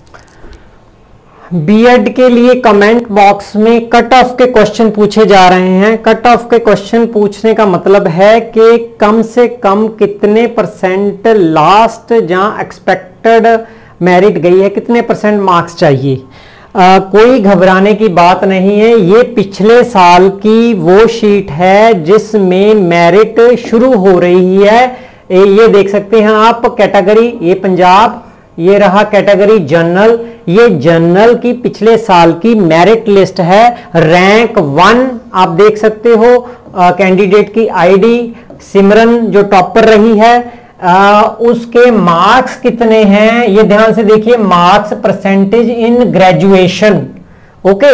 BEd के लिए comment box में कट ऑफ के क्वेश्चन पूछे जा रहे हैं। कट ऑफ के क्वेश्चन पूछने का मतलब है कि कम से कम कितने परसेंट लास्ट जहां एक्सपेक्टेड मेरिट गई है, कितने परसेंट मार्क्स चाहिए। कोई घबराने की बात नहीं है। ये पिछले साल की वो शीट है जिसमें मेरिट शुरू हो रही है। ये देख सकते हैं आप कैटेगरी, ये पंजाब, ये रहा कैटेगरी जनरल। ये जनरल की पिछले साल की मेरिट लिस्ट है। रैंक 1 आप देख सकते हो, कैंडिडेट की आईडी सिमरन जो टॉपर रही है, उसके मार्क्स कितने हैं ये ध्यान से देखिए। Marks percentage in graduation, okay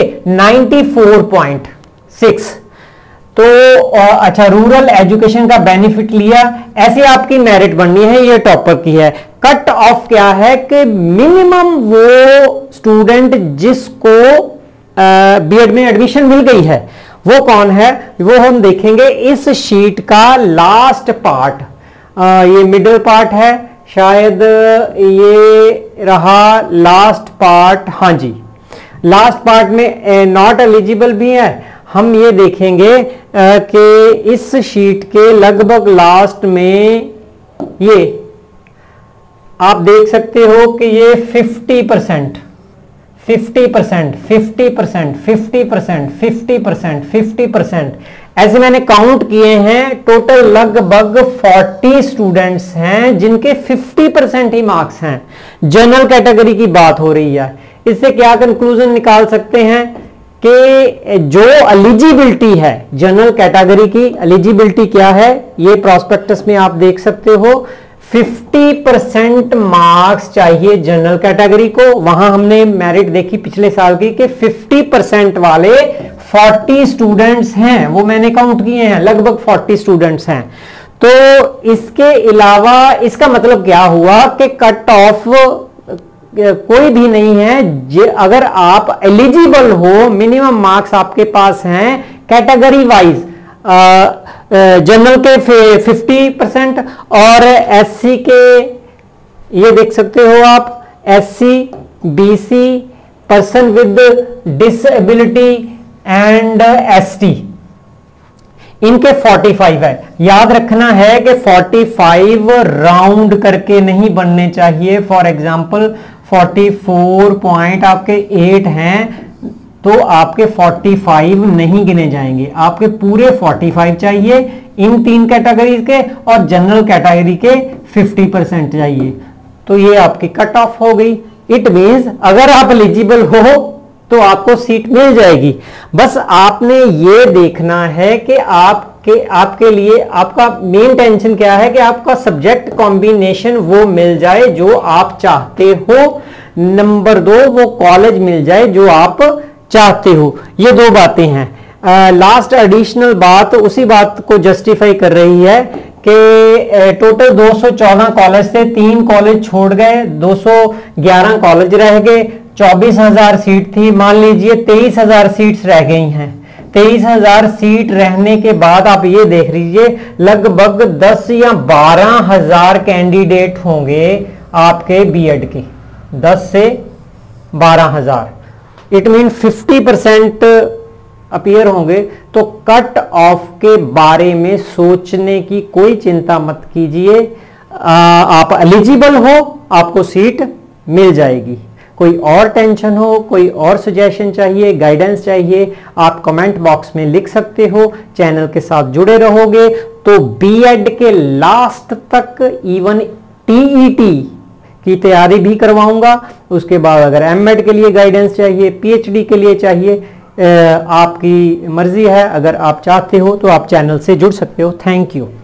94.6। तो अच्छा, रूरल एजुकेशन का बेनिफिट लिया, ऐसे आपकी मेरिट बननी है। ये टॉपर की है। कट ऑफ क्या है कि मिनिमम वो स्टूडेंट जिसको बीएड में एडमिशन मिल गई है वो कौन है, वो हम देखेंगे इस शीट का लास्ट पार्ट। ये मिडिल पार्ट है शायद, ये रहा लास्ट पार्ट। हाँ जी, लास्ट पार्ट में नॉट एलिजिबल भी है। हम ये देखेंगे कि इस शीट के लगभग लास्ट में ये आप देख सकते हो कि ये 50%, 50%, 50%, 50%, 50%, 50% ऐसे मैंने काउंट किए हैं। टोटल लगभग 40 स्टूडेंट्स हैं जिनके 50% ही मार्क्स हैं। जनरल कैटेगरी की बात हो रही है। इससे क्या कंक्लूजन निकाल सकते हैं कि जो एलिजिबिलिटी है जनरल कैटेगरी की, एलिजिबिलिटी क्या है ये प्रोस्पेक्टस में आप देख सकते हो। 50% मार्क्स चाहिए जनरल कैटेगरी को। वहां हमने मेरिट देखी पिछले साल की कि 50% वाले 40 स्टूडेंट्स हैं, वो मैंने काउंट किए हैं, लगभग 40 स्टूडेंट्स हैं। तो इसके अलावा इसका मतलब क्या हुआ कि कट ऑफ कोई भी नहीं है। अगर आप एलिजिबल हो, मिनिमम मार्क्स आपके पास हैं कैटेगरी वाइज, जनरल के 50% और एससी के ये देख सकते हो आप, SC, BC, person with disability and ST, इनके 45 है। याद रखना है कि 45 राउंड करके नहीं बनने चाहिए। फॉर एग्जांपल 44 पॉइंट आपके 8 हैं तो आपके 45 नहीं गिने जाएंगे, आपके पूरे 45 चाहिए इन 3 कैटेगरी के, और जनरल कैटेगरी के 50% चाहिए। तो ये आपकी कट ऑफ हो गई। इट मींस अगर आप एलिजिबल हो तो आपको सीट मिल जाएगी। बस आपने ये देखना है कि आपके लिए आपका मेन टेंशन क्या है कि आपका सब्जेक्ट कॉम्बिनेशन वो मिल जाए जो आप चाहते हो। नंबर 2, वो कॉलेज मिल जाए जो आप चाहते हो। ये 2 बातें हैं। लास्ट एडिशनल बात उसी बात को जस्टिफाई कर रही है कि टोटल 214 कॉलेज से 3 कॉलेज छोड़ गए, 211 कॉलेज रह गए, 24,000 सीट थी। मान लीजिए 23,000 सीट्स रह गई हैं। 23,000 सीट रहने के बाद आप ये देख लीजिए लगभग 10 या 12,000 कैंडिडेट होंगे आपके बीएड के, 10 से 12,000। इट मीन 50% अपीयर होंगे। तो कट ऑफ के बारे में सोचने की कोई चिंता मत कीजिए। आप एलिजिबल हो, आपको सीट मिल जाएगी। कोई और टेंशन हो, कोई और सजेशन चाहिए, गाइडेंस चाहिए, आप कमेंट बॉक्स में लिख सकते हो। चैनल के साथ जुड़े रहोगे तो बीएड के लास्ट तक इवन टीईटी की तैयारी भी करवाऊंगा। उसके बाद अगर एमएड के लिए गाइडेंस चाहिए, पीएचडी के लिए चाहिए, आपकी मर्जी है। अगर आप चाहते हो तो आप चैनल से जुड़ सकते हो। Thank you.